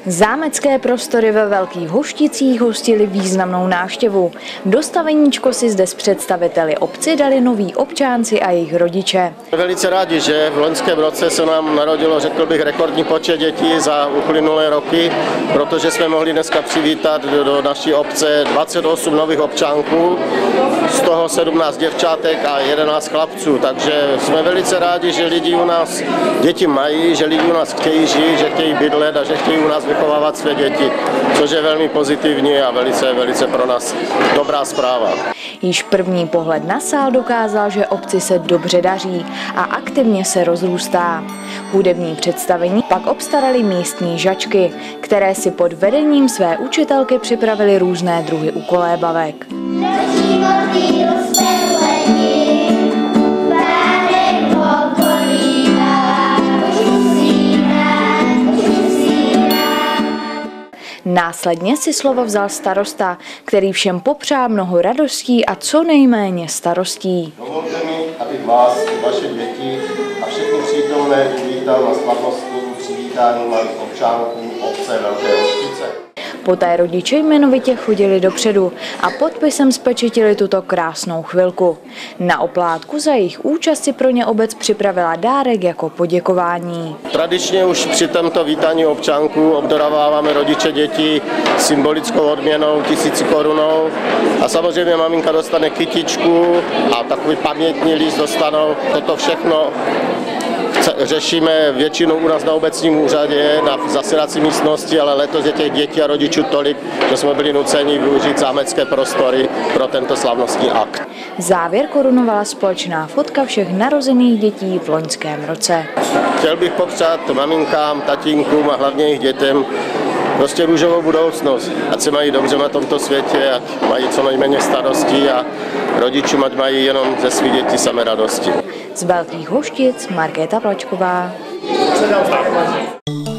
Zámecké prostory ve Velkých Hošticích hostily významnou návštěvu. Do Staveníčko si zde s představiteli obci dali noví občánci a jejich rodiče. Velice rádi, že v loňském roce se nám narodilo, řekl bych, rekordní počet dětí za uplynulé roky, protože jsme mohli dneska přivítat do naší obce 28 nových občánků, z toho 17 děvčátek a 11 chlapců. Takže jsme velice rádi, že lidi u nás děti mají, že lidi u nás chtějí žít, že chtějí bydlet a že chtějí u nás vychovávat své děti, což je velmi pozitivní a velice pro nás dobrá zpráva. Již první pohled na sál dokázal, že obci se dobře daří a aktivně se rozrůstá. Hudební představení pak obstarali místní žačky, které si pod vedením své učitelky připravili různé druhy ukolébavek. Následně si slovo vzal starosta, který všem popřál mnoho radostí a co nejméně starostí. Dovolte mi, abych vás, vaše děti a všechny přítomné uvítal na slavnostním přivítání malých občánků obce Velké Hoštice. Poté rodiče jmenovitě chodili dopředu a podpisem zpečetili tuto krásnou chvilku. Na oplátku za jejich účast si pro ně obec připravila dárek jako poděkování. Tradičně už při tomto vítání občánků obdarováváme rodiče dětí symbolickou odměnou 1000 korunou a samozřejmě maminka dostane kytičku a takový pamětní list dostanou. Toto všechno řešíme většinou u nás na obecním úřadě, na zasedací místnosti, ale letos je těch dětí a rodičů tolik, že jsme byli nuceni využít zámecké prostory pro tento slavnostní akt. Závěr korunovala společná fotka všech narozených dětí v loňském roce. Chtěl bych popřát maminkám, tatínkům a hlavně jejich dětem prostě růžovou budoucnost, ať se mají dobře na tomto světě, ať mají co nejméně starostí a rodičům ať mají jenom ze svých dětí samé radosti. Z Velkých Hoštic Markéta Plačková.